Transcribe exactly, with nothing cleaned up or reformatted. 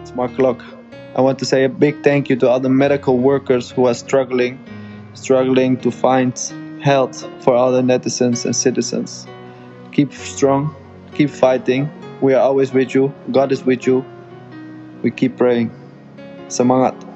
It's Marc Klok. I want to say a big thank you to all the medical workers who are struggling, struggling to find health for all the netizens and citizens. Keep strong, keep fighting. We are always with you. God is with you. We keep praying. Semangat.